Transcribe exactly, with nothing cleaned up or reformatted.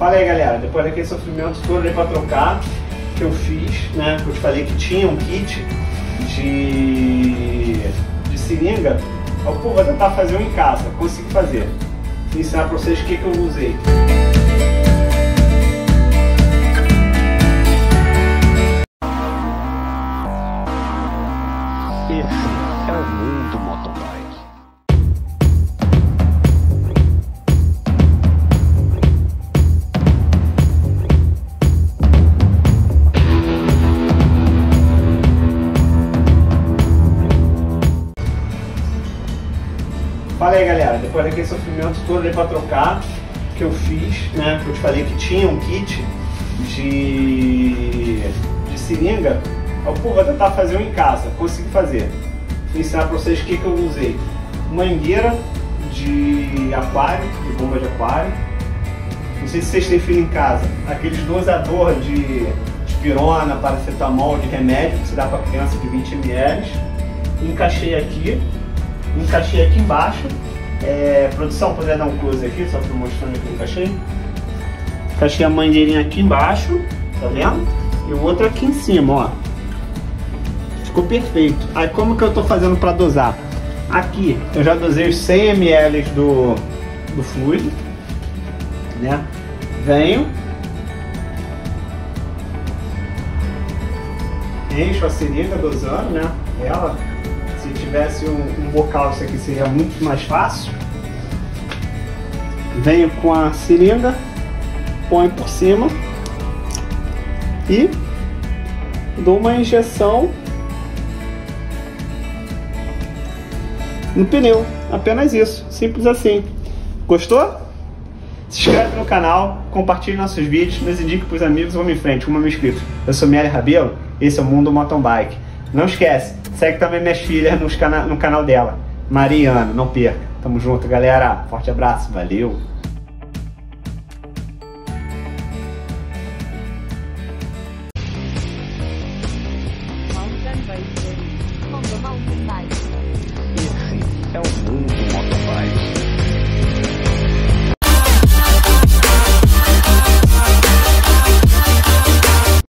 Fala aí, galera, depois daquele sofrimento todo aí pra trocar que eu fiz, né, que eu te falei que tinha um kit de, de seringa, eu pô, vou tentar fazer um em casa, consegui fazer. Vou ensinar pra vocês o que, que eu usei. Esse é o mundo motoboy. Fala aí, galera, depois daquele sofrimento todo aí pra trocar que eu fiz, né, que eu te falei que tinha um kit de, de seringa, eu pô, vou tentar fazer um em casa, consegui fazer. Vou ensinar pra vocês o que, que eu usei. Mangueira de aquário, de bomba de aquário. Não sei se vocês têm filho em casa. Aqueles dosador de, de pirona, paracetamol, de remédio que se dá para criança de vinte mililitros. Encaixei aqui. Encaixei aqui embaixo. É, produção, puder dar um close aqui, só para mostrando que eu encaixei. Encaixei a mangueirinha aqui embaixo, tá vendo? E o outro aqui em cima, ó. Ficou perfeito. Aí como que eu tô fazendo para dosar? Aqui eu já dosei os cem mililitros do, do fluido, né? Venho, encho a seringa dosando, né? Ela, se tivesse um, um bocal, isso aqui seria muito mais fácil. Venho com a seringa, põe por cima e dou uma injeção no pneu, apenas isso, simples assim. Gostou? Se inscreve no canal, compartilhe nossos vídeos, nos indique para os amigos, vamos em frente, como meus inscritos. Eu sou Miele Rabelo, esse é o Mundo Mountain Bike. Não esquece, segue também minhas filhas nos cana no canal dela, Mariana, não perca. Tamo junto, galera, forte abraço, valeu!